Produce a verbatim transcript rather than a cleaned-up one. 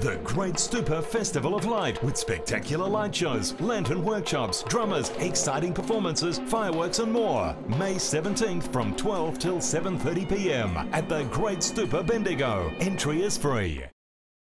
The Great Stupa Festival of Light with spectacular light shows, lantern workshops, drummers, exciting performances, fireworks and more. May seventeenth from twelve till seven thirty p m at the Great Stupa Bendigo. Entry is free.